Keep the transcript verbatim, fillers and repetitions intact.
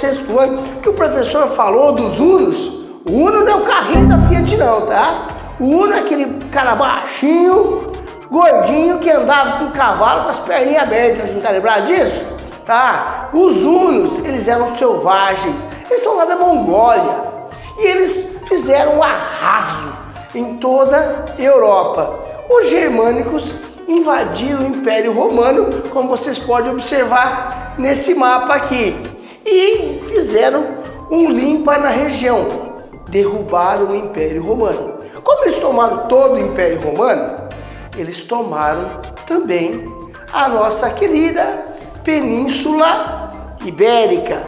vocês por ano que o professor falou dos Hunos. O Uno não é o carrinho da Fiat não, tá? O Uno é aquele cara baixinho, gordinho, que andava com o cavalo com as perninhas abertas, não tá lembrado disso? Tá? Os Hunos, eles eram selvagens, eles são lá da Mongólia e eles fizeram um arraso em toda a Europa. Os germânicos invadiram o Império Romano, como vocês podem observar nesse mapa aqui, e fizeram um limpa na região, derrubaram o Império Romano. Como eles tomaram todo o Império Romano, eles tomaram também a nossa querida Península Ibérica.